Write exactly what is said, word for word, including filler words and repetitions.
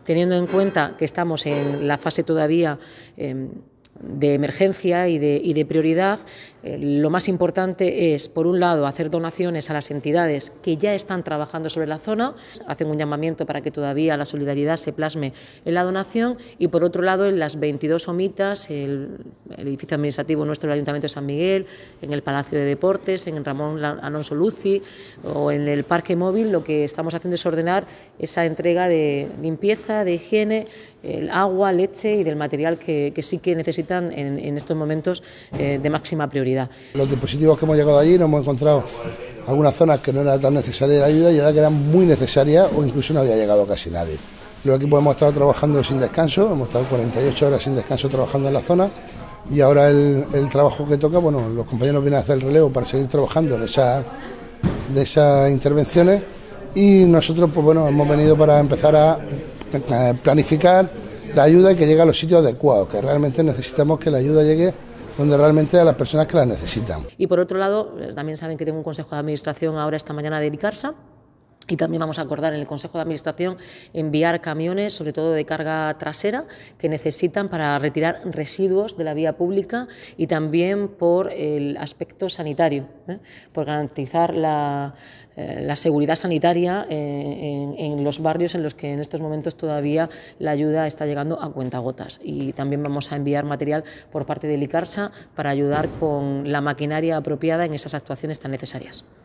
Teniendo en cuenta que estamos en la fase todavía eh, de emergencia y de, y de prioridad, eh, lo más importante es, por un lado, hacer donaciones a las entidades que ya están trabajando sobre la zona, hacen un llamamiento para que todavía la solidaridad se plasme en la donación, y por otro lado, en las veintidós omitas, el, el edificio administrativo nuestro del Ayuntamiento de San Miguel, en el Palacio de Deportes, en Ramón Alonso Luci o en el Parque Móvil, lo que estamos haciendo es ordenar esa entrega de limpieza, de higiene, el agua, leche y del material que, que sí que necesitan en, en estos momentos eh, de máxima prioridad. Los dispositivos que hemos llegado allí nos hemos encontrado algunas zonas que no era tan necesaria la ayuda y otras que eran muy necesarias o incluso no había llegado casi nadie. Los equipos hemos estado trabajando sin descanso, hemos estado cuarenta y ocho horas sin descanso trabajando en la zona y ahora el, el trabajo que toca, bueno, los compañeros vienen a hacer el relevo para seguir trabajando en esa, de esas intervenciones y nosotros pues bueno, hemos venido para empezar a planificar la ayuda y que llegue a los sitios adecuados, que realmente necesitamos que la ayuda llegue donde realmente a las personas que la necesitan. Y por otro lado, también saben que tengo un consejo de administración ahora esta mañana de Licarsa. Y también vamos a acordar en el Consejo de Administración enviar camiones, sobre todo de carga trasera, que necesitan para retirar residuos de la vía pública y también por el aspecto sanitario, ¿eh? por garantizar la, eh, la seguridad sanitaria en, en, en los barrios en los que en estos momentos todavía la ayuda está llegando a cuentagotas. Y también vamos a enviar material por parte de Licarsa para ayudar con la maquinaria apropiada en esas actuaciones tan necesarias.